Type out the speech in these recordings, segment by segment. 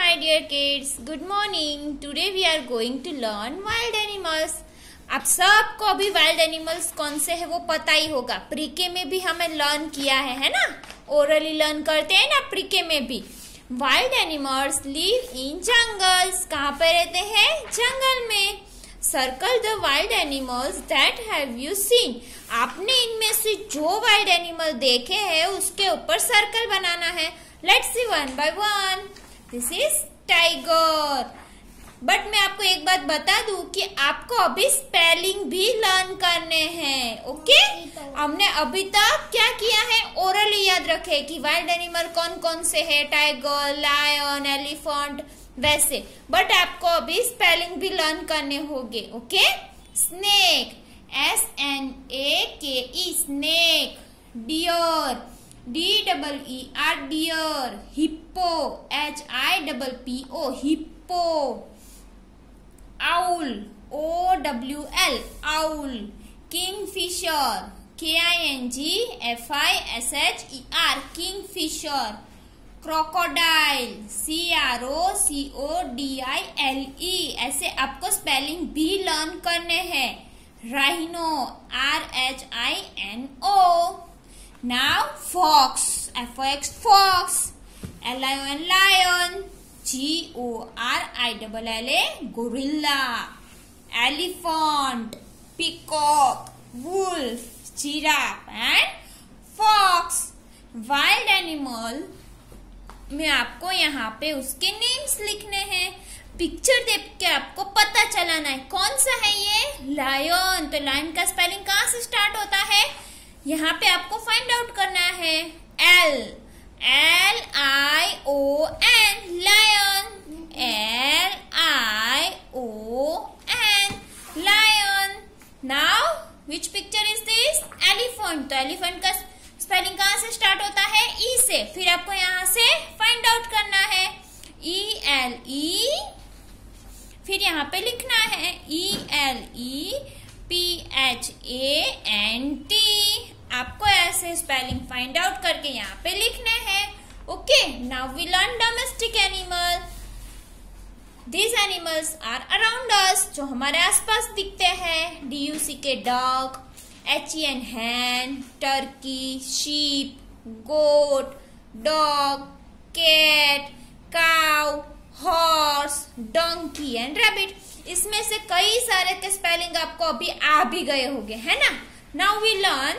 my dear kids. Good morning. Today we are going to learn wild animals. आप सबको अभी wild animals कौन से है वो पता ही होगा. प्रीके में भी हमें लर्न किया है ना. ओरली लर्न करते हैं ना प्रीके में भी. Wild animals live in jungles. कहाँ पे रहते हैं? जंगल में. Circle the wild animals that have you seen. आपने इनमें से जो वाइल्ड एनिमल देखे हैं उसके ऊपर सर्कल बनाना है. Let's see one by one. This is tiger. But मैं आपको एक बात बता दूं कि आपको अभी स्पेलिंग भी लर्न करने हैं. ओके हमने अभी तक क्या किया है? ओरली याद रखे कि वाइल्ड एनिमल कौन कौन से है. टाइगर, लायन, एलिफेंट वैसे. बट आपको अभी स्पेलिंग भी लर्न करने होंगे. Okay snake SNAKE snake. Deer DEER deer. Hippo HIPPO hippo. Owl OWL owl. Kingfisher KINGFISHER kingfisher. Crocodile CROCODILE. ऐसे आपको स्पेलिंग भी लर्न करने हैं. Rhino RHINO. Now fox FOX fox. LION lion GORILLA gorilla. Elephant peacock. Wolf giraffe and fox. Wild animal में आपको यहाँ पे उसके नेम्स लिखने हैं. पिक्चर देख के आपको पता चलाना है कौन सा है ये. लायन. तो लायन का स्पेलिंग कहाँ से स्टार्ट होता है? यहाँ पे आपको फाइंड आउट करना है. LION lion. LION lion. Now which picture is this? Elephant. तो एलिफेंट का स्पेलिंग कहाँ से स्टार्ट होता है? ई से. फिर आपको यहाँ से फाइंड आउट करना है. ELE. फिर यहाँ पे लिखना है ELEPHANT. आपको ऐसे स्पेलिंग फाइंड आउट करके यहाँ पे लिखने हैं. Okay now we learn domestic animal. These animals are around us. जो हमारे आसपास दिखते हैं. DUCK dog. HEN hen. Turkey. Sheep. Goat. Dog. Cat. Cow. Horse. Donkey and rabbit. इसमें से कई सारे के स्पेलिंग आपको अभी आ भी गए होंगे है ना. Now we learn.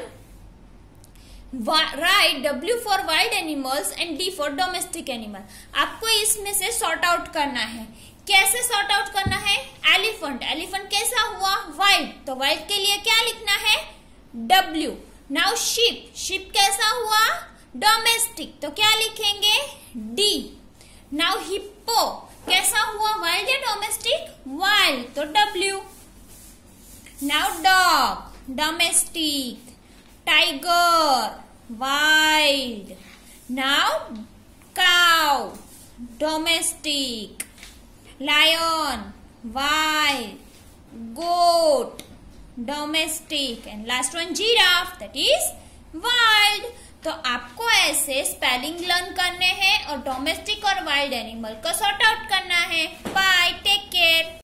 Right W for wild animals and D for domestic animal. आपको इसमें से सॉर्ट आउट करना है. कैसे सॉर्ट आउट करना है? एलिफेंट. एलिफेंट कैसा हुआ? वाइल्ड. तो वाइल्ड के लिए क्या लिखना है? W. Now ship. शिप कैसा हुआ? डोमेस्टिक. तो क्या लिखेंगे? D. नाउ हिप्पो कैसा हुआ? वाइल्ड या डोमेस्टिक? वाइल्ड. तो W. Now dog domestic. Tiger wild. Now cow domestic. Lion wild. Goat domestic and last one giraffe that is wild. तो आपको ऐसे स्पेलिंग लर्न करने हैं और डोमेस्टिक और वाइल्ड एनिमल को सॉर्ट आउट करना है. Bye take care.